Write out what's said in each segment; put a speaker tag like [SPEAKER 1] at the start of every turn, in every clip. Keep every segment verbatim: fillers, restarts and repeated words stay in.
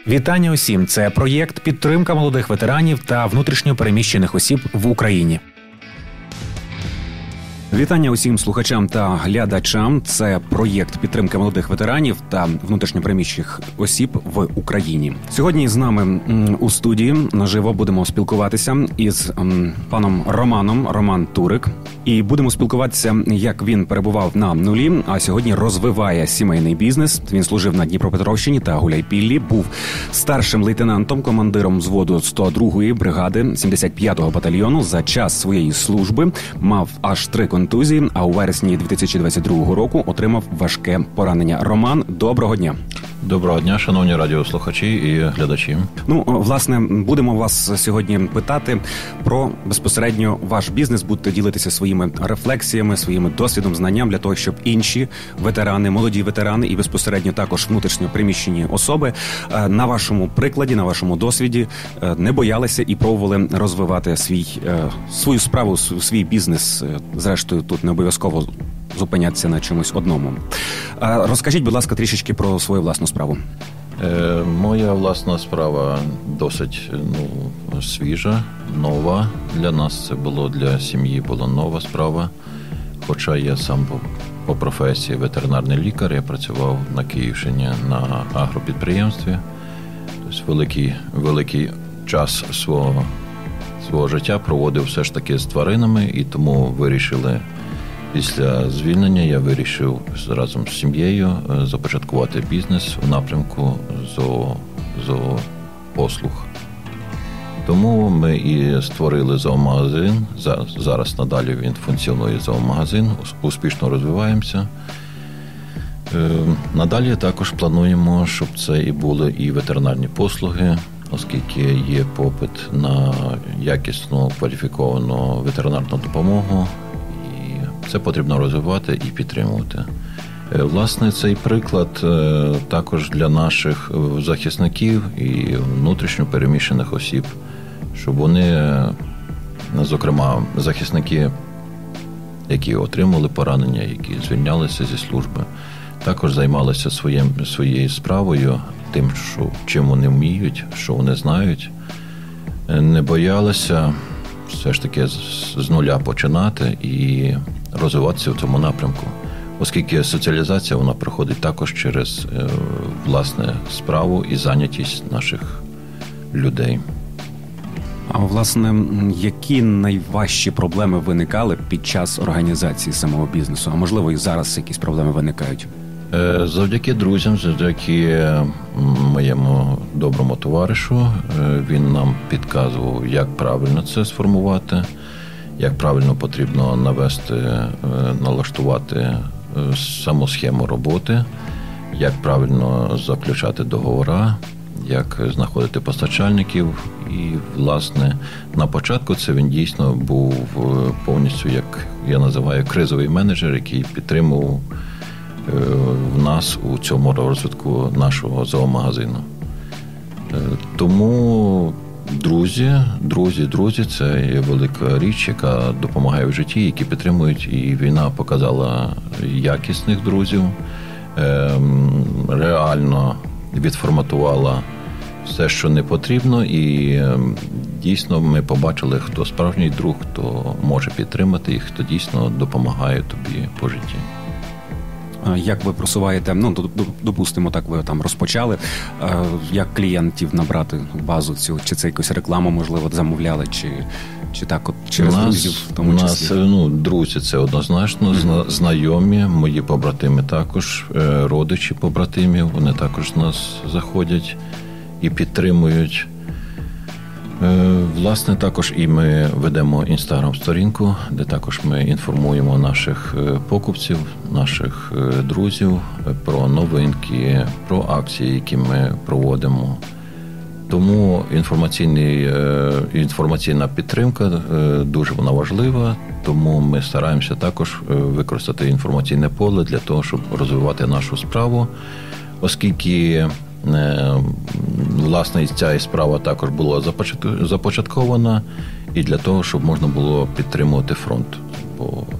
[SPEAKER 1] Вітання усім! Це проєкт «Підтримка молодих ветеранів та внутрішньо переміщених осіб в Україні». Вітання усім слухачам та глядачам. Це проєкт підтримки молодих ветеранів та внутрішньопереміщених осіб в Україні. Сьогодні з нами у студії наживо будемо спілкуватися із паном Романом, Роман Турик. І будемо спілкуватися, як він перебував на нулі, а сьогодні розвиває сімейний бізнес. Він служив на Дніпропетровщині та Гуляйпіллі, був старшим лейтенантом, командиром взводу сто другої бригади сімдесят п'ятого батальйону. За час своєї служби мав аж три контузії, а у вересні дві тисячі двадцять другого року отримав важке поранення. Роман, доброго дня.
[SPEAKER 2] Доброго дня, шановні радіослухачі і глядачі.
[SPEAKER 1] Ну, власне, будемо вас сьогодні питати про безпосередньо ваш бізнес. Будете ділитися своїми рефлексіями, своїм досвідом, знанням для того, щоб інші ветерани, молоді ветерани і безпосередньо також внутрішньо переміщені особи на вашому прикладі, на вашому досвіді не боялися і пробували розвивати свій, свою справу, свій бізнес. Зрештою, тут не обов'язково зупинятися на чомусь одному. Розкажіть, будь ласка, трішечки про свою власну справу.
[SPEAKER 2] Е, моя власна справа досить ну, свіжа, нова. Для нас це було, для сім'ї була нова справа. Хоча я сам по, по професії ветеринарний лікар, я працював на Київщині на агропідприємстві. Тобто великий, великий час свого, свого життя проводив все ж таки з тваринами, і тому вирішили після звільнення я вирішив разом з сім'єю започаткувати бізнес у напрямку зоо, зоопослуг. Тому ми і створили зоомагазин. Зараз надалі він функціонує зоомагазин, успішно розвиваємося. Надалі також плануємо, щоб це і були і ветеринарні послуги, оскільки є попит на якісну кваліфіковану ветеринарну допомогу. Це потрібно розвивати і підтримувати. Власне, цей приклад також для наших захисників і внутрішньо переміщених осіб, щоб вони, зокрема, захисники, які отримали поранення, які звільнялися зі служби, також займалися своїм, своєю справою, тим, що, чим вони вміють, що вони знають, не боялися все ж таки з нуля починати і розвиватися в цьому напрямку, оскільки соціалізація, вона проходить також через власне справу і зайнятість наших людей.
[SPEAKER 1] А власне, які найважчі проблеми виникали під час організації самого бізнесу? А можливо, і зараз якісь проблеми виникають?
[SPEAKER 2] Завдяки друзям, завдяки моєму доброму товаришу, він нам підказував, як правильно це сформувати, як правильно потрібно навести, налаштувати саму схему роботи, як правильно заключати договори, як знаходити постачальників. І, власне, на початку це він дійсно був повністю, як я називаю, кризовий менеджер, який підтримував в нас у цьому розвитку нашого зоомагазину. Тому друзі, друзі, друзі – це є велика річ, яка допомагає в житті, які підтримують. І війна показала якісних друзів, реально відформатувала все, що не потрібно, і дійсно ми побачили, хто справжній друг, хто може підтримати і хто дійсно допомагає тобі по житті.
[SPEAKER 1] Як ви просуваєте, ну, допустимо, так ви там розпочали, як клієнтів набрати базу цю, чи це якусь рекламу, можливо, замовляли, чи, чи так от через нас, друзів в тому
[SPEAKER 2] нас,
[SPEAKER 1] числі?
[SPEAKER 2] Ну, друзі, це однозначно, mm-hmm. знайомі, мої побратими також, родичі побратимів, вони також нас заходять і підтримують. Власне, також і ми ведемо інстаграм-сторінку, де також ми інформуємо наших покупців, наших друзів про новинки, про акції, які ми проводимо. Тому інформаційний, інформаційна підтримка дуже вона важлива, тому ми стараємося також використати інформаційне поле для того, щоб розвивати нашу справу, оскільки власне, ця справа також була започаткована і для того, щоб можна було підтримувати фронт. Бо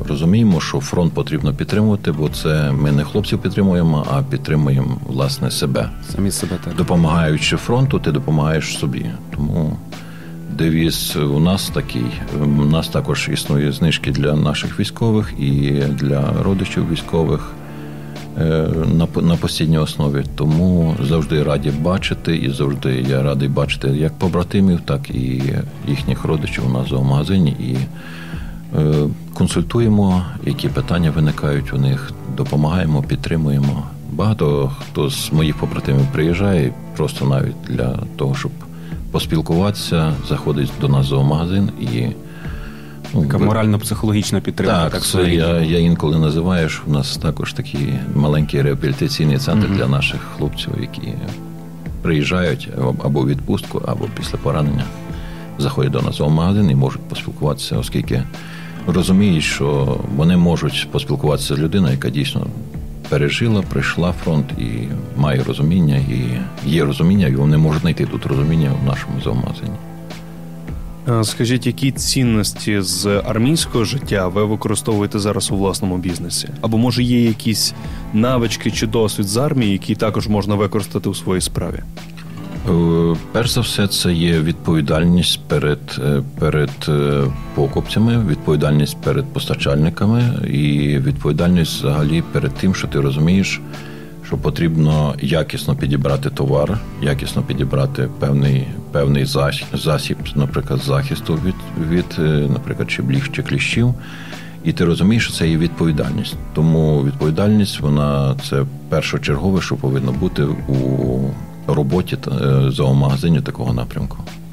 [SPEAKER 2] розуміємо, що фронт потрібно підтримувати, бо це ми не хлопців підтримуємо, а підтримуємо, власне, себе.
[SPEAKER 1] Самі себе, так.
[SPEAKER 2] Допомагаючи фронту, ти допомагаєш собі. Тому девіз у нас такий. У нас також існує знижки для наших військових і для родичів військових на, на постійній основі. Тому завжди раді бачити, і завжди я радий бачити як побратимів, так і їхніх родичів у нас в зоомагазині. І е, консультуємо, які питання виникають у них, допомагаємо, підтримуємо. Багато хто з моїх побратимів приїжджає просто навіть для того, щоб поспілкуватися, заходить до нас в зоомагазин і
[SPEAKER 1] ну, така морально-психологічна підтримка.
[SPEAKER 2] Так, так це я, я інколи називаю, що в нас також такий маленький реабілітаційний центр mm-hmm. для наших хлопців, які приїжджають або в відпустку, або після поранення заходять до нас в зоомагазин і можуть поспілкуватися, оскільки розуміють, що вони можуть поспілкуватися з людиною, яка дійсно пережила, прийшла фронт і має розуміння, і є розуміння, і вони можуть знайти тут розуміння в нашому зоомагазині.
[SPEAKER 3] Скажіть, які цінності з армійського життя ви використовуєте зараз у власному бізнесі? Або, може, є якісь навички чи досвід з армії, які також можна використати у своїй справі?
[SPEAKER 2] Перш за все, це є відповідальність перед, перед покупцями, відповідальність перед постачальниками і відповідальність взагалі перед тим, що ти розумієш, що потрібно якісно підібрати товар, якісно підібрати певний, певний засіб, наприклад, захисту від, від, наприклад, чи бліг, чи кліщів. І ти розумієш, що це є відповідальність. Тому відповідальність, вона це першочергове, що повинно бути у роботі зоомагазинів такого напрямку.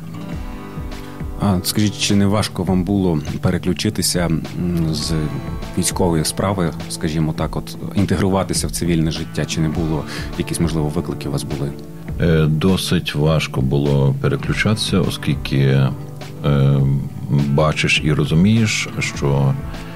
[SPEAKER 1] А скажіть, чи не важко вам було переключитися з військової справи, скажімо так, от інтегруватися в цивільне життя? Чи не було якісь, можливо, виклики у вас були?
[SPEAKER 2] Досить важко було переключатися, оскільки е, бачиш і розумієш, що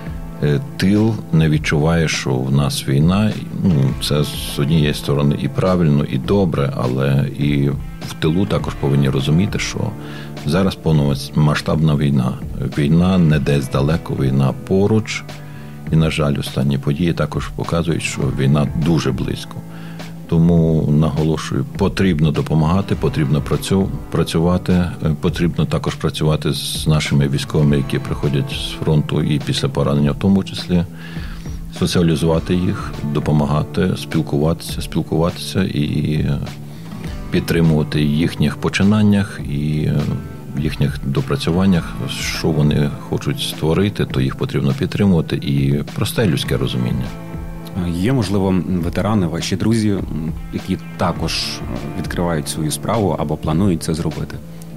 [SPEAKER 2] тил не відчуває, що в нас війна. Ну, це з однієї сторони і правильно, і добре, але і в тилу також повинні розуміти, що зараз повномасштабна війна. Війна не десь далеко, війна поруч. І, на жаль, останні події також показують, що війна дуже близько. Тому, наголошую, потрібно допомагати, потрібно працювати, потрібно також працювати з нашими військовими, які приходять з фронту і після поранення в тому числі, соціалізувати їх, допомагати, спілкуватися, спілкуватися і підтримувати їхніх починаннях і їхніх допрацюваннях, що вони хочуть створити, то їх потрібно підтримувати, і просте людське розуміння.
[SPEAKER 1] Є, можливо, ветерани, ваші друзі, які також відкривають свою справу або планують це зробити?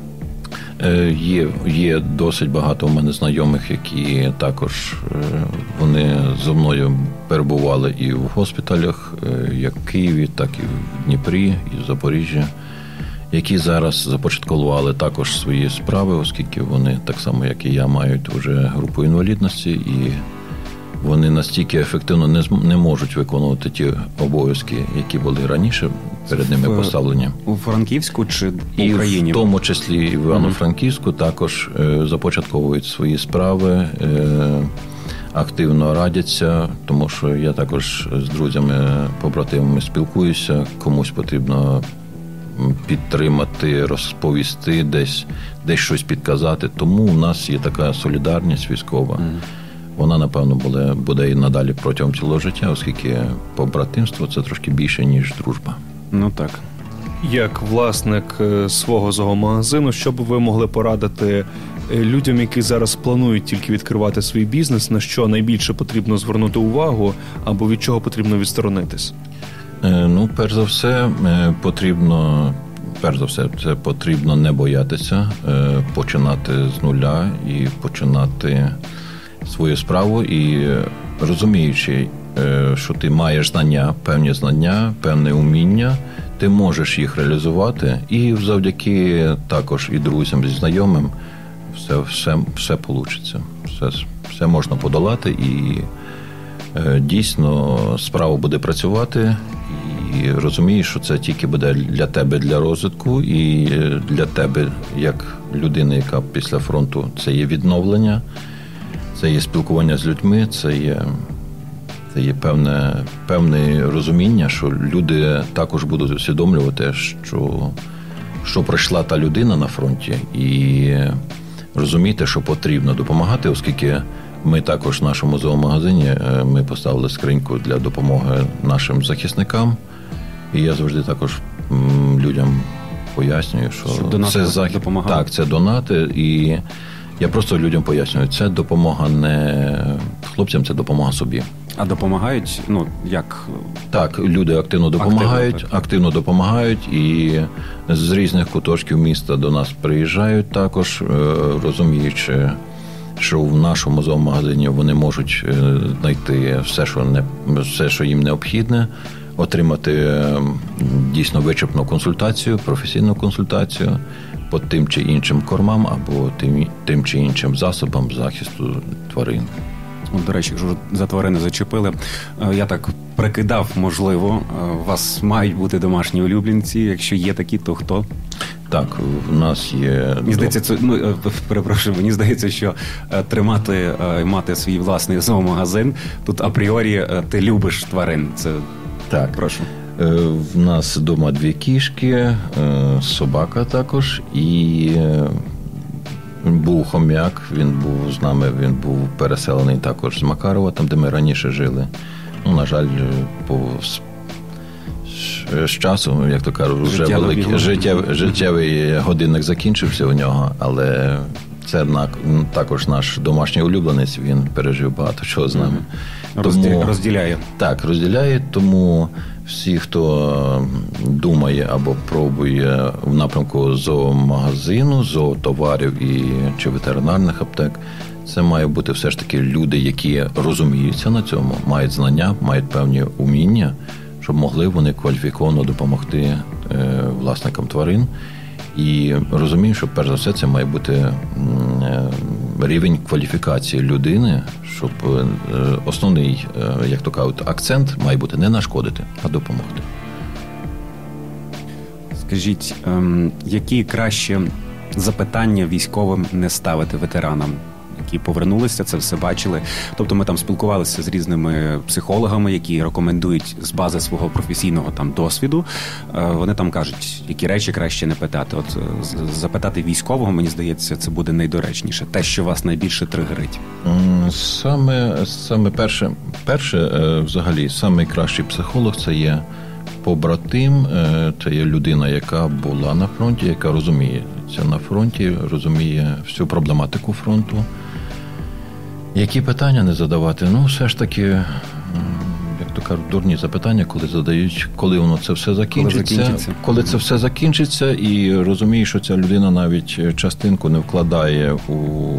[SPEAKER 2] Є, є досить багато у мене знайомих, які також вони зі мною перебували і в госпіталях, як в Києві, так і в Дніпрі, і в Запоріжжі, які зараз започаткували також свої справи, оскільки вони, так само як і я, мають вже групу інвалідності, і вони настільки ефективно не, не можуть виконувати ті обов'язки, які були раніше перед ними поставлені.
[SPEAKER 1] У Франківську чи в
[SPEAKER 2] І
[SPEAKER 1] Україні?
[SPEAKER 2] в тому числі і в Івано-Франківську mm-hmm. також е, започатковують свої справи, е, активно радяться, тому що я також з друзями, побратимами спілкуюся, комусь потрібно підтримати, розповісти, десь, десь щось підказати. Тому у нас є така солідарність військова. Mm-hmm. Вона, напевно, буде, буде і надалі протягом цілого життя, оскільки побратимство – це трошки більше, ніж дружба.
[SPEAKER 1] Ну так.
[SPEAKER 3] Як власник свого зоомагазину, що б ви могли порадити людям, які зараз планують тільки відкривати свій бізнес, на що найбільше потрібно звернути увагу, або від чого потрібно відсторонитись?
[SPEAKER 2] Ну, перш за все, потрібно, перш за все, це потрібно не боятися, починати з нуля і починати свою справу, і розуміючи, що ти маєш знання, певні знання, певне уміння, ти можеш їх реалізувати, і завдяки також і друзям, і знайомим все, все, все получиться. Все, все можна подолати, і дійсно справа буде працювати, і розумієш, що це тільки буде для тебе, для розвитку, і для тебе, як людини, яка після фронту, це є відновлення. це є спілкування з людьми, це є, це є певне, певне розуміння, що люди також будуть усвідомлювати, що, що пройшла та людина на фронті, і розуміти, що потрібно допомагати, оскільки ми також в нашому зоомагазині ми поставили скриньку для допомоги нашим захисникам. І я завжди також людям пояснюю, що, що це захист. Так, це донати. І я просто людям пояснюю, це допомога не хлопцям, це допомога собі.
[SPEAKER 1] А допомагають, ну, як?
[SPEAKER 2] Так, люди активно допомагають, активно, активно допомагають, і з різних куточків міста до нас приїжджають також, розуміючи, що в нашому зоомагазині вони можуть знайти все, що не все, що їм необхідне, отримати дійсно вичерпну консультацію, професійну консультацію по тим чи іншим кормам або тим, тим чи іншим засобам захисту тварин.
[SPEAKER 1] От, до речі, якщо за тварини зачепили, я так прикидав, можливо, у вас мають бути домашні улюбленці, якщо є такі, то хто?
[SPEAKER 2] Так, в нас є...
[SPEAKER 1] Мені здається, це, ну, перепрошую, мені здається, що тримати, мати свій власний зоомагазин, тут апріорі ти любиш тварин. Це...
[SPEAKER 2] Так.
[SPEAKER 1] Прошу.
[SPEAKER 2] В нас вдома дві кішки, собака також, і був хом'як, він був з нами, він був переселений також з Макарова, там, де ми раніше жили. Ну, на жаль, по з часом, як то кажуть, вже великий життєвий, життєвий годинник закінчився у нього, але це також наш домашній улюбленець, він пережив багато чого з нами.
[SPEAKER 1] Тому, розділяє.
[SPEAKER 2] Так, розділяє, тому всі, хто думає або пробує в напрямку зоомагазину, зоотоварів і чи ветеринарних аптек, це має бути все ж таки люди, які розуміються на цьому, мають знання, мають певні уміння, щоб могли вони кваліфіковано допомогти е, власникам тварин. І розумію, що перш за все це має бути е, рівень кваліфікації людини, щоб е, основний, е, як то кажуть, акцент має бути не нашкодити, а допомогти.
[SPEAKER 1] Скажіть, е, які краще запитання військовим не ставити ветеранам, які повернулися, це все бачили. Тобто ми там спілкувалися з різними психологами, які рекомендують з бази свого професійного там досвіду. Вони там кажуть, які речі краще не питати. От запитати військового, мені здається, це буде найдоречніше. Те, що вас найбільше тригерить.
[SPEAKER 2] Саме, саме перше, перше, взагалі, найкращий психолог – це є побратим, це є людина, яка була на фронті, яка розуміється на фронті, розуміє всю проблематику фронту. Які питання не задавати? Ну, все ж таки, як то кажуть, дурні запитання, коли задають, коли воно це все закінчиться, коли, закінчиться. коли це все закінчиться, і розуміє, що ця людина навіть частинку не вкладає у,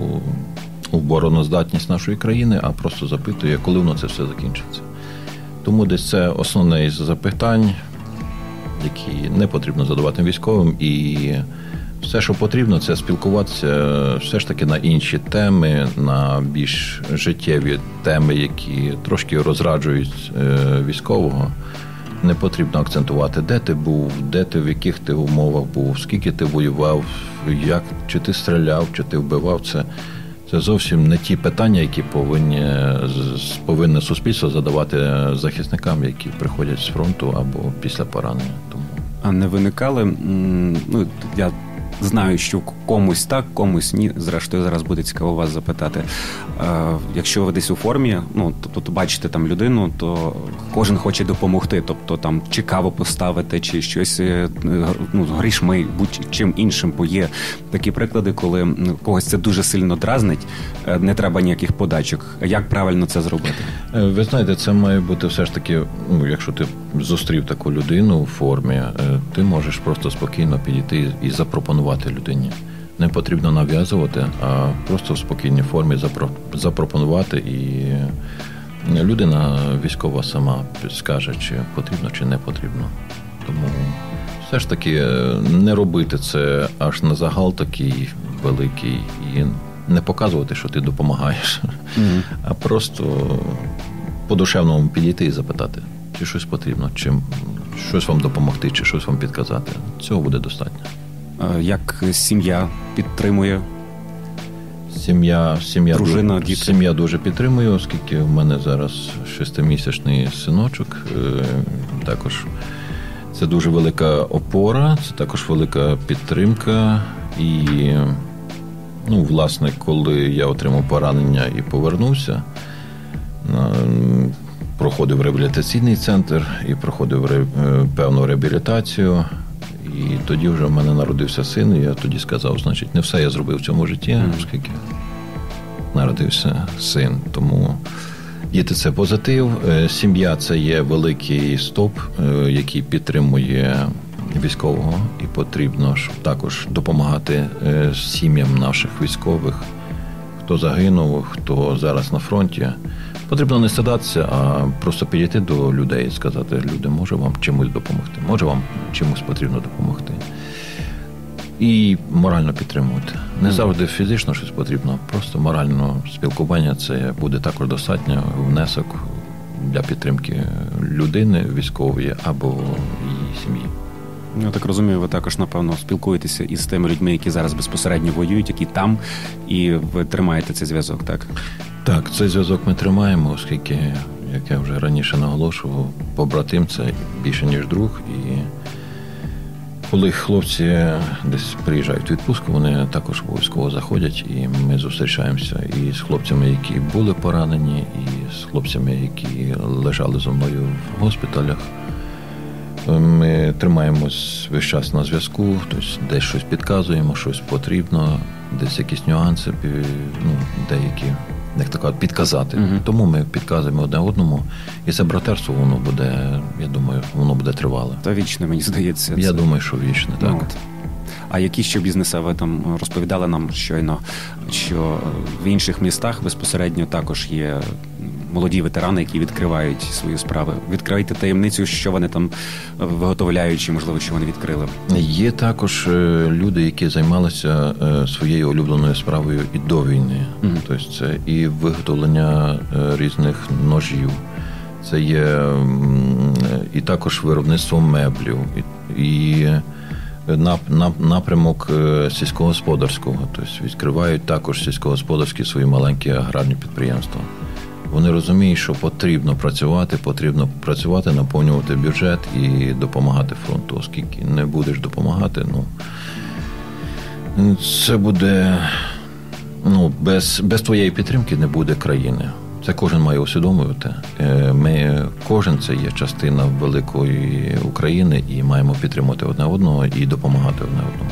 [SPEAKER 2] у обороноздатність нашої країни, а просто запитує, коли воно це все закінчиться. Тому десь це основне із запитань, які не потрібно задавати військовим, і все, що потрібно, це спілкуватися все ж таки на інші теми, на більш життєві теми, які трошки розраджують військового. Не потрібно акцентувати, де ти був, де ти, в яких ти умовах був, скільки ти воював, як, чи ти стріляв, чи ти вбивав. Це, це зовсім не ті питання, які повинні, повинне суспільство задавати захисникам, які приходять з фронту або після поранення. Тому.
[SPEAKER 1] А не виникали, ну, я знаю, що комусь так, комусь ні. Зрештою, зараз буде цікаво вас запитати. Е, якщо ви десь у формі, ну, тобто бачите там людину, то кожен хоче допомогти. Тобто там чи каву поставити, чи щось, ну, грішми, будь-чим іншим. Бо є такі приклади, коли когось це дуже сильно дразнить, не треба ніяких подачок. Як правильно це зробити?
[SPEAKER 2] Ви знаєте, це має бути все ж таки, ну, якщо ти зустрів таку людину у формі, ти можеш просто спокійно підійти і запропонувати людині. Не потрібно нав'язувати, а просто в спокійній формі запропонувати, і людина військова сама скаже, чи потрібно, чи не потрібно. Тому все ж таки не робити це аж на загал такий великий і не показувати, що ти допомагаєш, mm-hmm. а просто по-душевному підійти і запитати, чи щось потрібно, чи щось вам допомогти, чи щось вам підказати. Цього буде достатньо.
[SPEAKER 1] Як сім'я підтримує?
[SPEAKER 2] Сім'я, сім'я,
[SPEAKER 1] дружина,
[SPEAKER 2] дуже,
[SPEAKER 1] діти.
[SPEAKER 2] Сім'я дуже підтримує, оскільки в мене зараз шестимісячний синочок. Також це дуже велика опора, це також велика підтримка. І, ну, власне, коли я отримав поранення і повернувся, проходив реабілітаційний центр і проходив певну реабілітацію. І тоді вже в мене народився син, і я тоді сказав, значить, не все я зробив в цьому житті, mm-hmm. оскільки народився син. Тому діти – це позитив, сім'я – це є великий стовп, який підтримує військового, і потрібно також допомагати сім'ям наших військових, хто загинув, хто зараз на фронті. Потрібно не стидатися, а просто підійти до людей і сказати, люди, може вам чимось допомогти, може вам чимось потрібно допомогти. І морально підтримувати. Не завжди фізично щось потрібно, просто морально спілкування – це буде також достатньо внесок для підтримки людини військової або її сім'ї.
[SPEAKER 1] Я так розумію, ви також, напевно, спілкуєтеся із тими людьми, які зараз безпосередньо воюють, які там, і ви тримаєте цей зв'язок, так?
[SPEAKER 2] Так, цей зв'язок ми тримаємо, оскільки, як я вже раніше наголошував, побратим – це більше, ніж друг. І коли хлопці десь приїжджають в відпустку, вони також обов'язково заходять, і ми зустрічаємося і з хлопцями, які були поранені, і з хлопцями, які лежали зі мною в госпіталях. Ми тримаємось весь час на зв'язку, тобто десь щось підказуємо, щось потрібно, десь якісь нюанси, ну, деякі, як так кажуть, підказати. Uh-huh. Тому ми підказуємо одне одному, і це братерство, воно буде, я думаю, воно буде тривале.
[SPEAKER 1] Та вічне, мені здається.
[SPEAKER 2] Я
[SPEAKER 1] це...
[SPEAKER 2] думаю, що вічне, так.
[SPEAKER 1] Ну, от. А які ще бізнеси ви там розповідали нам щойно, що в інших містах безпосередньо також є молоді ветерани, які відкривають свої справи. Відкрийте таємницю, що вони там виготовляють, чи, можливо, що вони відкрили.
[SPEAKER 2] Є також люди, які займалися своєю улюбленою справою і до війни. Mm-hmm. Тобто це і виготовлення різних ножів, це є і також виробництво меблів, і, і напрямок сільськогосподарського. Тобто відкривають також сільськогосподарські свої маленькі аграрні підприємства. Вони розуміють, що потрібно працювати, потрібно працювати, наповнювати бюджет і допомагати фронту. Оскільки не будеш допомагати, ну, це буде, ну, без, без твоєї підтримки не буде країни. Це кожен має усвідомлювати. Ми, кожен це є частина великої України і маємо підтримувати одне одного і допомагати одне одному.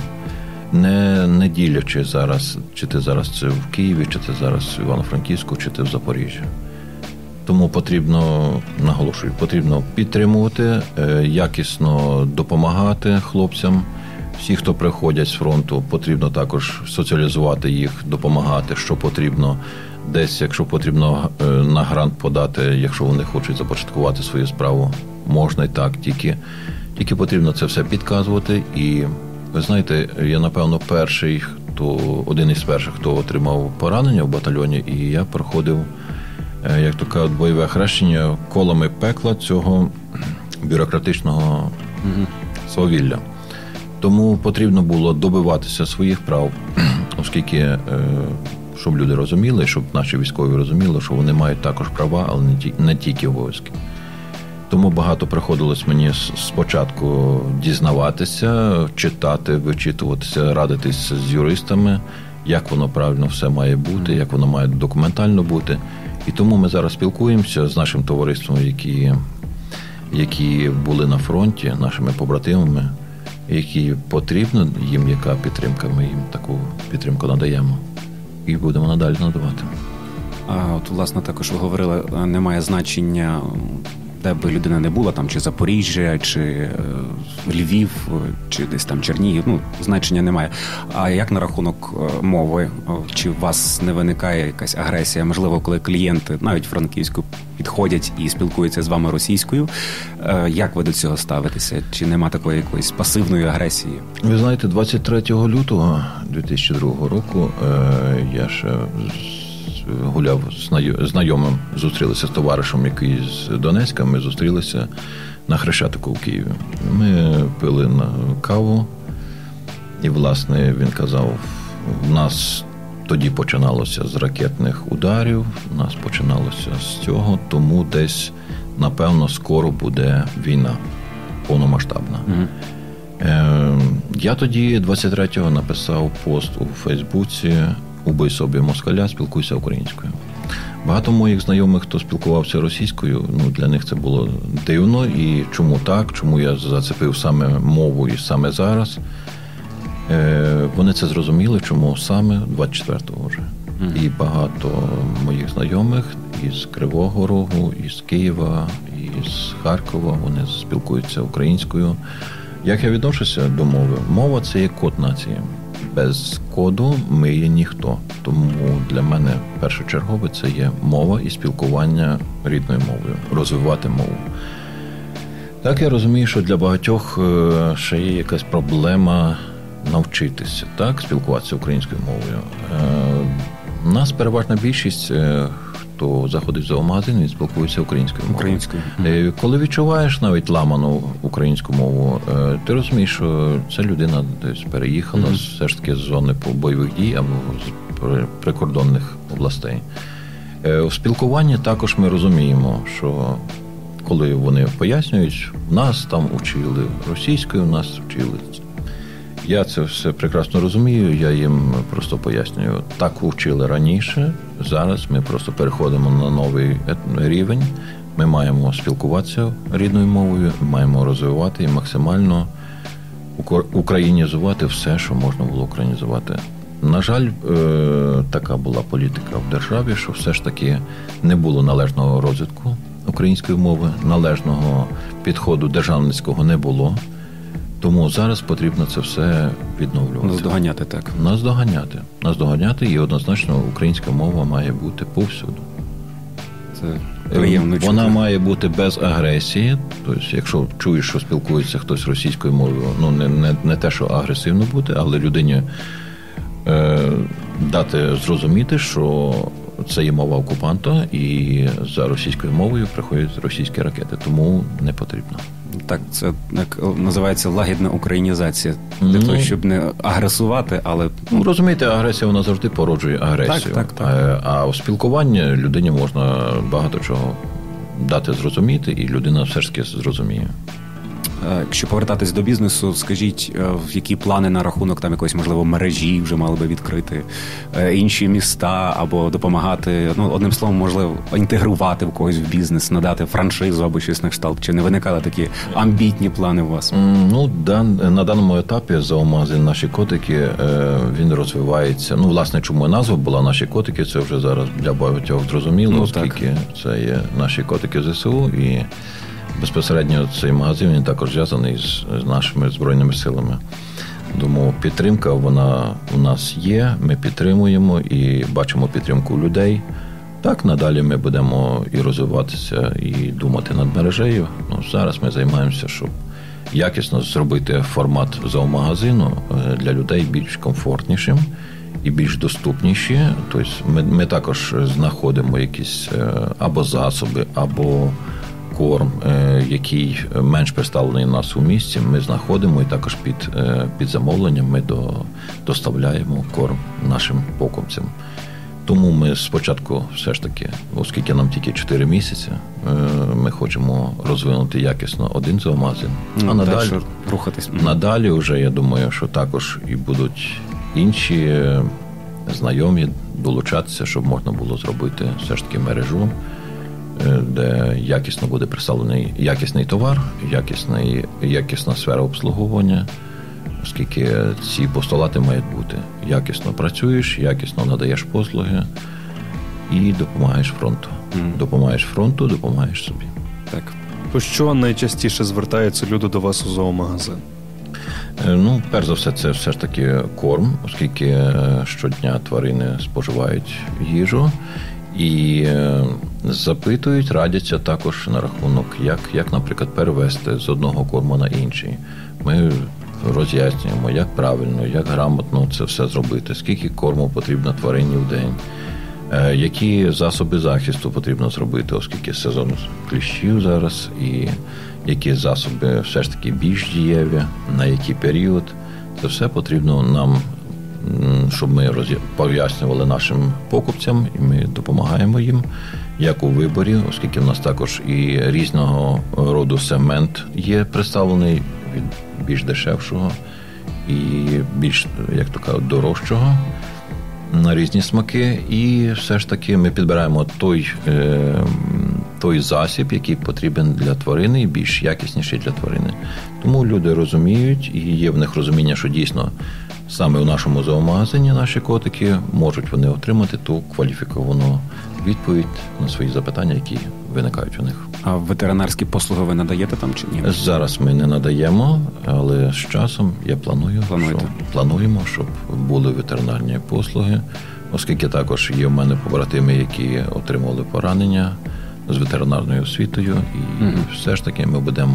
[SPEAKER 2] Не, не ділячи зараз, чи ти зараз це в Києві, чи ти зараз в Івано-Франківську, чи ти в Запоріжжі. Тому потрібно, наголошую, потрібно підтримувати, якісно допомагати хлопцям. Всі, хто приходять з фронту, потрібно також соціалізувати їх, допомагати, що потрібно. Десь, якщо потрібно на грант подати, якщо вони хочуть започаткувати свою справу, можна і так, тільки, тільки потрібно це все підказувати. І ви знаєте, я, напевно, перший, хто, один із перших, хто отримав поранення в батальйоні, і я проходив, як то кажуть, бойове хрещення колами пекла цього бюрократичного свавілля. Тому потрібно було добиватися своїх прав, оскільки, щоб люди розуміли, щоб наші військові розуміли, що вони мають також права, але не тільки обов'язки. Тому багато приходилось мені спочатку дізнаватися, читати, вичитуватися, радитися з юристами, як воно правильно все має бути, як воно має документально бути. І тому ми зараз спілкуємося з нашим товариством, які, які були на фронті, нашими побратимами, які потрібно їм, яка підтримка, ми їм таку підтримку надаємо. І будемо надалі надавати.
[SPEAKER 1] А от, власне, також ви говорили, немає значення, де би людина не була, там, чи Запоріжжя, чи е, Львів, чи десь там Чернігів, ну, значення немає. А як на рахунок е, мови? Чи у вас не виникає якась агресія? Можливо, коли клієнти, навіть франківську, підходять і спілкуються з вами російською, е, як ви до цього ставитеся? Чи нема такої якоїсь пасивної агресії?
[SPEAKER 2] Ви знаєте, двадцять третього лютого дві тисячі другого року е, я ще гуляв з знайомим, зустрілися з товаришем, який з Донецька, ми зустрілися на Хрещатику в Києві. Ми пили на каву, і, власне, він казав, в нас тоді починалося з ракетних ударів, у нас починалося з цього, тому десь, напевно, скоро буде війна повномасштабна. Угу. Е, я тоді двадцять третього написав пост у Фейсбуці «Убий собі москаля, спілкуйся українською». Багато моїх знайомих, хто спілкувався російською, ну, для них це було дивно. І чому так, чому я зацепив саме мову і саме зараз. Е, вони це зрозуміли, чому саме двадцять четвертого вже. Mm-hmm. І багато моїх знайомих із Кривого Рогу, із Києва, із Харкова, вони спілкуються українською. Як я відношуся до мови? Мова – це є код нації. Без коду ми є ніхто. Тому для мене першочергове це є мова і спілкування рідною мовою, розвивати мову. Так, я розумію, що для багатьох ще є якась проблема навчитися, так, спілкуватися українською мовою. У нас переважна більшість, хто заходить в зоомагазин, він спілкується українською мовою. Українською. Коли відчуваєш навіть ламану українську мову, ти розумієш, що ця людина десь переїхала mm-hmm. все ж таки з зони бойових дій або з прикордонних областей. У спілкуванні також ми розуміємо, що коли вони пояснюють, нас там учили російською, нас вчили. Я це все прекрасно розумію, я їм просто пояснюю. Так вчили раніше, зараз ми просто переходимо на новий рівень. Ми маємо спілкуватися рідною мовою, маємо розвивати і максимально українізувати все, що можна було українізувати. На жаль, така була політика в державі, що все ж таки не було належного розвитку української мови, належного підходу державницького не було. Тому зараз потрібно це все відновлювати.
[SPEAKER 1] Наздоганяти, так.
[SPEAKER 2] Наздоганяти. Наздоганяти, і однозначно українська мова має бути повсюду.
[SPEAKER 1] Це приємно чути.
[SPEAKER 2] Вона має бути без агресії. Тобто, якщо чуєш, що спілкується хтось російською мовою, ну, не, не, не те, що агресивно бути, але людині е, дати зрозуміти, що це є мова окупанта, і за російською мовою приходять російські ракети. Тому не потрібно.
[SPEAKER 1] Так, це як називається лагідна українізація. Для ну, того, щоб не агресувати, але...
[SPEAKER 2] Ну, розумієте, агресія, вона завжди породжує агресію. Так, так, так. А у спілкуванні людині можна багато чого дати зрозуміти, і людина все ж таки зрозуміє.
[SPEAKER 1] Якщо повертатись до бізнесу, скажіть, які плани на рахунок там якоїсь, можливо, мережі вже мали би відкрити, інші міста або допомагати, ну, одним словом, можливо, інтегрувати в когось в бізнес, надати франшизу або щось на кшталт? Чи не виникали такі амбітні плани у вас?
[SPEAKER 2] Ну, на даному етапі зоомагазин «Наші котики», він розвивається. Ну, власне, чому назва була «Наші котики», це вже зараз для багатьох зрозуміло, ну, оскільки так. Це є наші котики ЗСУ, і безпосередньо цей магазин він також зв'язаний з, з нашими Збройними силами. Тому підтримка, вона у нас є, ми підтримуємо і бачимо підтримку людей. Так, надалі ми будемо і розвиватися, і думати над мережею. Ну, зараз ми займаємося, щоб якісно зробити формат зоомагазину для людей більш комфортнішим і більш доступніші. Тобто ми, ми також знаходимо якісь або засоби, або корм, який менш представлений у нас у місті, ми знаходимо і також під, під замовленням ми до, доставляємо корм нашим покупцям. Тому ми спочатку все ж таки, оскільки нам тільки чотири місяці, ми хочемо розвинути якісно один зоомагазин.
[SPEAKER 1] А надалі, рухатись.
[SPEAKER 2] Надалі вже, я думаю, що також і будуть інші знайомі долучатися, щоб можна було зробити все ж таки мережу, де якісно буде представлений якісний товар, якісний, якісна сфера обслуговування, оскільки ці постулати мають бути. Якісно працюєш, якісно надаєш послуги і допомагаєш фронту. Mm. Допомагаєш фронту, допомагаєш собі.
[SPEAKER 3] Так. По що найчастіше звертаються люди до вас у зоомагазин?
[SPEAKER 2] Ну, перш за все, це все ж таки корм, оскільки щодня тварини споживають їжу. І запитують, радяться також на рахунок, як, як, наприклад, перевести з одного корму на інший. Ми роз'яснюємо, як правильно, як грамотно це все зробити, скільки корму потрібно тварині в день, які засоби захисту потрібно зробити, оскільки сезон кліщів зараз, і які засоби все ж таки більш дієві, на який період. Це все потрібно нам щоб ми пояснювали нашим покупцям, і ми допомагаємо їм, як у виборі, оскільки в нас також і різного роду сегмент є представлений, від більш дешевшого і більш, як то кажуть, дорожчого, на різні смаки. І все ж таки ми підбираємо той, той засіб, який потрібен для тварини, і більш якісніший для тварини. Тому люди розуміють, і є в них розуміння, що дійсно саме в нашому зоомагазині наші котики можуть вони отримати ту кваліфіковану відповідь на свої запитання, які виникають у них.
[SPEAKER 1] А ветеринарські послуги ви надаєте там чи ні?
[SPEAKER 2] Зараз ми не надаємо, але з часом я планую, що, плануємо, щоб були ветеринарні послуги, оскільки також є в мене побратими, які отримали поранення з ветеринарною освітою, і mm-hmm. все ж таки ми будемо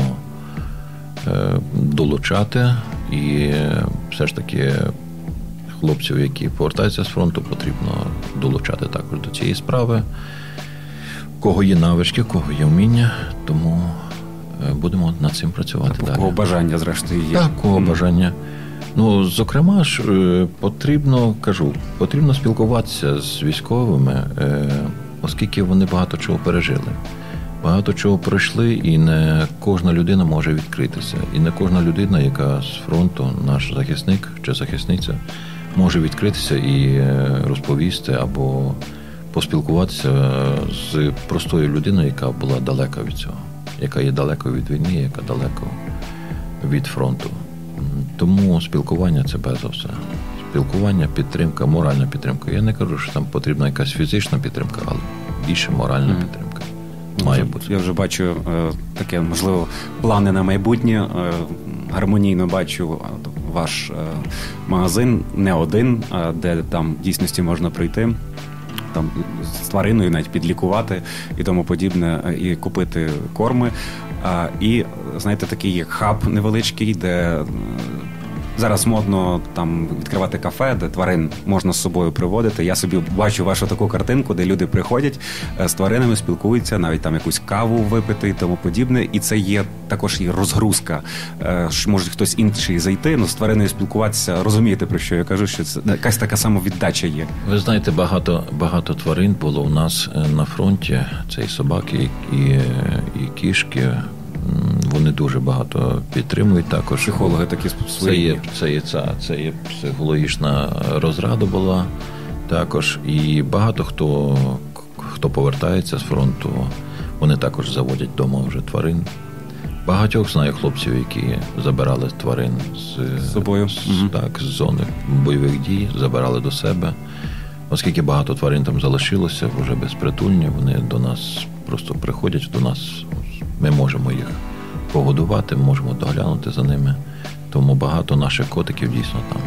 [SPEAKER 2] е, долучати, і все ж таки хлопців, які повертаються з фронту, потрібно долучати також до цієї справи. Кого є навички, кого є вміння, тому будемо над цим працювати
[SPEAKER 1] а
[SPEAKER 2] далі.
[SPEAKER 1] Кого бажання, зрештою, є.
[SPEAKER 2] Так, кого mm. бажання. Ну, зокрема ж, потрібно, кажу, потрібно спілкуватися з військовими, оскільки вони багато чого пережили. Багато чого пройшли, і не кожна людина може відкритися. І не кожна людина, яка з фронту, наш захисник чи захисниця, може відкритися і розповісти або поспілкуватися з простою людиною, яка була далека від цього, яка є далеко від війни, яка далеко від фронту. Тому спілкування – це перш за все. Спілкування, підтримка, моральна підтримка. Я не кажу, що там потрібна якась фізична підтримка, але більше моральна mm. підтримка. Має бути.
[SPEAKER 1] Я вже бачу е, таке, можливо, плани на майбутнє. Е, гармонійно бачу ваш е, магазин, не один, е, де там в дійсності можна прийти, там з твариною навіть підлікувати і тому подібне, і купити корми. Е, і, знаєте, такий хаб невеличкий, де зараз модно там відкривати кафе, де тварин можна з собою приводити. Я собі бачу вашу таку картинку, де люди приходять з тваринами, спілкуються, навіть там якусь каву випити і тому подібне. І це є також і розгрузка. Може хтось інший зайти, ну з твариною спілкуватися. Розумієте, про що я кажу, що це якась така самовіддача є.
[SPEAKER 2] Ви знаєте, багато, багато тварин було у нас на фронті. Це і собаки, і, і кішки. Вони дуже багато підтримують також.
[SPEAKER 1] Психологи такі свої.
[SPEAKER 2] Це є, це є, це є психологічна розрада була також. І багато хто, хто повертається з фронту, вони також заводять вдома вже тварин. Багатьох знаю хлопців, які забирали тварин з,
[SPEAKER 1] з собою.
[SPEAKER 2] З, угу. так, з зони бойових дій, забирали до себе. Оскільки багато тварин там залишилося, вже безпритульні, вони до нас просто приходять, до нас. Ми можемо їх погодувати, можемо доглянути за ними. Тому багато наших котиків дійсно там.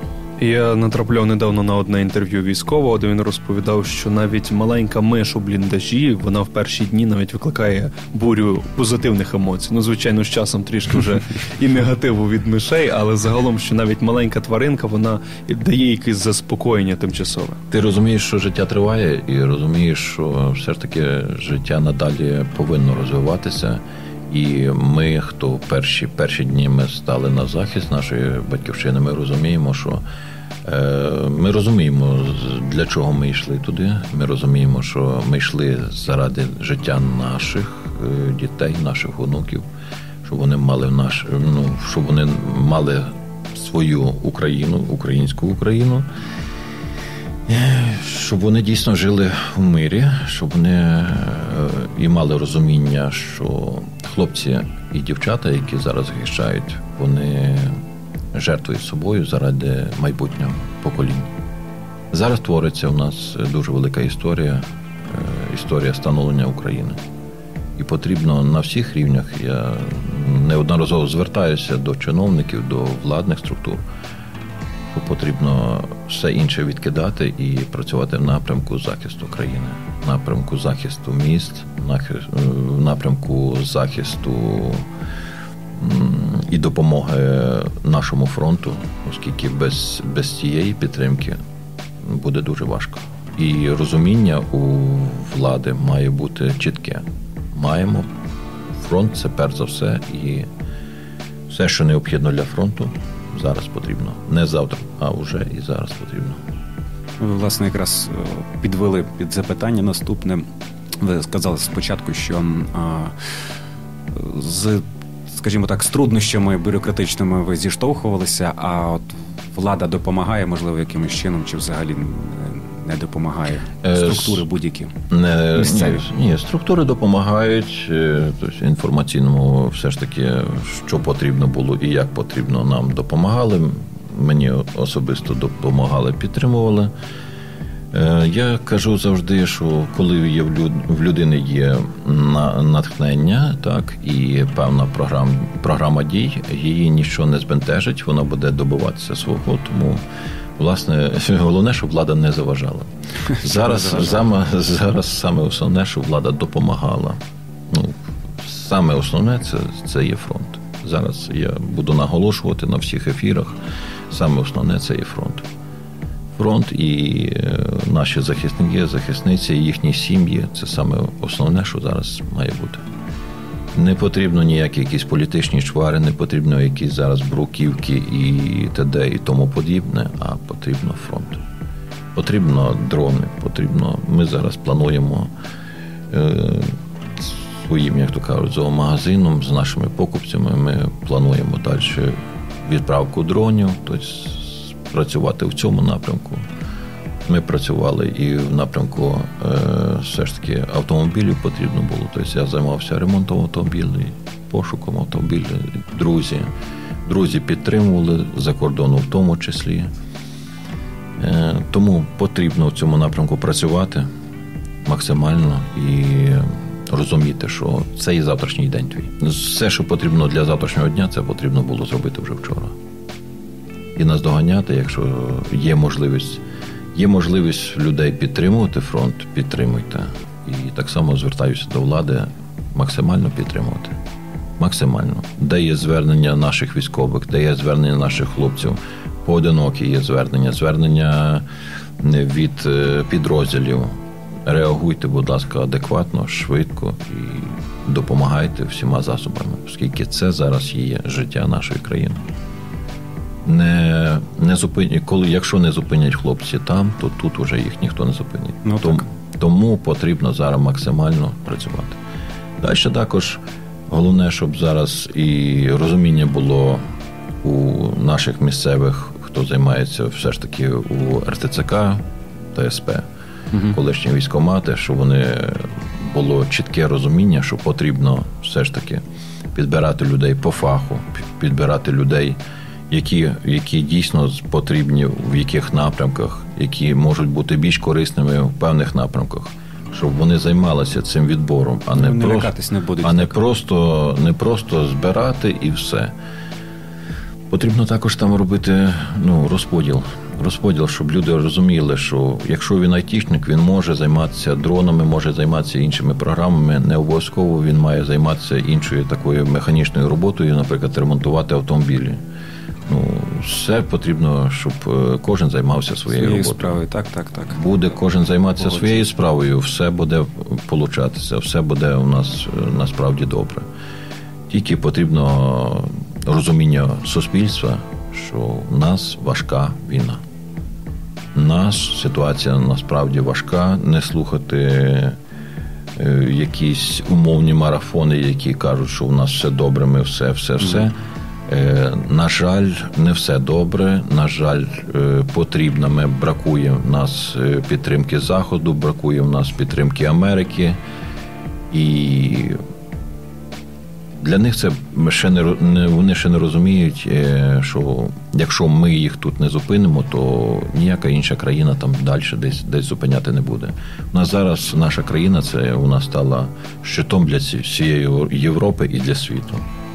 [SPEAKER 3] Я натрапляв недавно на одне інтерв'ю військового, де він розповідав, що навіть маленька миш у бліндажі, вона в перші дні навіть викликає бурю позитивних емоцій. Ну, звичайно, з часом трішки вже і негативу від мишей, але загалом, що навіть маленька тваринка, вона дає якесь заспокоєння тимчасове.
[SPEAKER 2] Ти розумієш, що життя триває, і розумієш, що все ж таки життя надалі повинно розвиватися. І ми, хто перші, перші дні ми стали на захист нашої батьківщини, ми розуміємо, що е, ми розуміємо, для чого ми йшли туди. Ми розуміємо, що ми йшли заради життя наших е, дітей, наших онуків, щоб вони мали наш, ну, щоб вони мали свою Україну, українську Україну. Щоб вони дійсно жили в мирі, щоб вони і мали розуміння, що хлопці і дівчата, які зараз захищають, вони жертвують собою заради майбутнього покоління. Зараз твориться у нас дуже велика історія, історія становлення України. І потрібно на всіх рівнях, я неодноразово звертаюся до чиновників, до владних структур, потрібно все інше відкидати і працювати в напрямку захисту країни, в напрямку захисту міст, в напрямку захисту і допомоги нашому фронту, оскільки без, без цієї підтримки буде дуже важко. І розуміння у влади має бути чітке. Маємо. Фронт – це перш за все, і все, що необхідно для фронту, зараз потрібно. Не завтра, а вже і зараз потрібно.
[SPEAKER 1] Ви, власне, якраз підвели під запитання наступне. Ви сказали спочатку, що а, з, скажімо так, з труднощами бюрократичними ви зіштовхувалися, а от влада допомагає, можливо, якимось чином, чи взагалі не допомагає? Структури будь-які?
[SPEAKER 2] Не,
[SPEAKER 1] місцеві?
[SPEAKER 2] Ні, ні, структури допомагають. Тобто інформаційному все ж таки, що потрібно було і як потрібно, нам допомагали. Мені особисто допомагали, підтримували. Я кажу завжди, що коли є в людини є натхнення, так, і певна програма, програма дій, її нічого не збентежить, вона буде добиватися свого. Тому, власне, головне, щоб влада не заважала. Зараз, заме, зараз саме основне, щоб влада допомагала. Ну, саме основне це, це є фронт. Зараз я буду наголошувати на всіх ефірах, саме основне це є фронт. Фронт і наші захисники, захисниці, їхні сім'ї – це саме основне, що зараз має бути. Не потрібно ніякі якісь політичні чвари, не потрібно якісь зараз бруківки і т.д. і тому подібне, а потрібно фронт. Потрібно дрони, потрібно… Ми зараз плануємо е, своїм, як то кажуть, зоомагазином з нашими покупцями, ми плануємо далі відправку дронів, тобто працювати в цьому напрямку. Ми працювали і в напрямку е, все ж таки автомобілів потрібно було. Тобто я займався ремонтом автомобілів, пошуком автомобілів. Друзі, друзі підтримували за кордону в тому числі. Е, тому потрібно в цьому напрямку працювати максимально і розуміти, що це і завтрашній день твій. Все, що потрібно для завтрашнього дня, це потрібно було зробити вже вчора. І наздоганяти, якщо є можливість, є можливість людей підтримувати фронт, підтримуйте. І так само звертаюся до влади максимально підтримувати. Максимально. Де є звернення наших військових, де є звернення наших хлопців, поодинокі є звернення, звернення від підрозділів. Реагуйте, будь ласка, адекватно, швидко і допомагайте всіма засобами, оскільки це зараз є життя нашої країни. Не, не зупинять, коли, якщо не зупинять хлопці там, то тут уже їх ніхто не зупинить.
[SPEAKER 1] Ну,
[SPEAKER 2] тому, тому потрібно зараз максимально працювати. Далі також головне, щоб зараз і розуміння було у наших місцевих, хто займається все ж таки у ер те це ка, те ес пе, угу. колишні військкомати, щоб вони було чітке розуміння, що потрібно все ж таки підбирати людей по фаху, підбирати людей, які, які дійсно потрібні в яких напрямках, які можуть бути більш корисними в певних напрямках, щоб вони займалися цим відбором, а не,
[SPEAKER 1] не,
[SPEAKER 2] просто,
[SPEAKER 1] не, будуть,
[SPEAKER 2] а не, просто, не просто збирати і все. Потрібно також там робити ну, розподіл. Розподіл, щоб люди розуміли, що якщо він айтішник, він може займатися дронами, може займатися іншими програмами, не обов'язково він має займатися іншою такою механічною роботою, наприклад, ремонтувати автомобілі. Ну, все потрібно, щоб кожен займався своєю, своєю роботою.
[SPEAKER 1] Справою, так, так, так.
[SPEAKER 2] Буде кожен займатися Погодься. своєю справою, все буде получатися, все буде у нас насправді добре. Тільки потрібно розуміння суспільства, що в нас важка війна. У нас ситуація насправді важка, не слухати якісь умовні марафони, які кажуть, що у нас все добре, ми все, все, все. Mm. На жаль, не все добре, на жаль, потрібно, ми, бракує в нас підтримки Заходу, бракує в нас підтримки Америки. І для них це ще не, не, вони ще не розуміють, що якщо ми їх тут не зупинимо, то ніяка інша країна там далі десь, десь зупиняти не буде. У нас зараз наша країна, це у нас стала щитом для всієї Європи і для світу.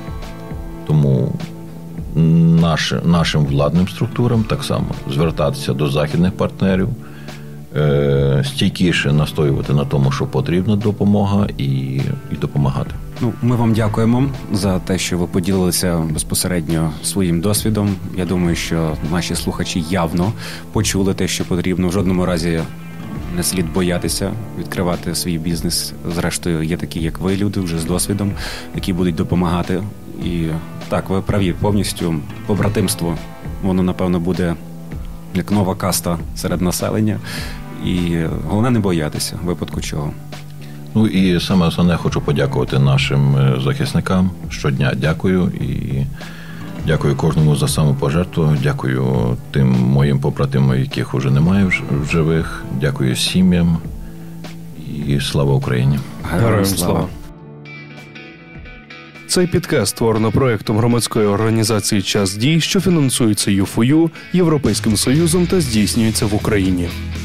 [SPEAKER 2] Тому наш, нашим владним структурам так само звертатися до західних партнерів, е, стійкіше настоювати на тому, що потрібна допомога, і, і допомагати.
[SPEAKER 1] Ну, ми вам дякуємо за те, що ви поділилися безпосередньо своїм досвідом. Я думаю, що наші слухачі явно почули те, що потрібно. В жодному разі не слід боятися відкривати свій бізнес. Зрештою, є такі, як ви, люди вже з досвідом, які будуть допомагати. І так, ви праві, повністю побратимство воно, напевно, буде як нова каста серед населення. І головне не боятися, в випадку чого.
[SPEAKER 2] Ну і саме основне, хочу подякувати нашим захисникам. Щодня дякую і дякую кожному за самопожертву. Дякую тим моїм побратимам, яких уже немає в живих. Дякую сім'ям і слава Україні.
[SPEAKER 3] Героям слава. Цей підкаст створено проєктом громадської організації «Час дій», що фінансується ю еф о ю, Європейським Союзом та здійснюється в Україні.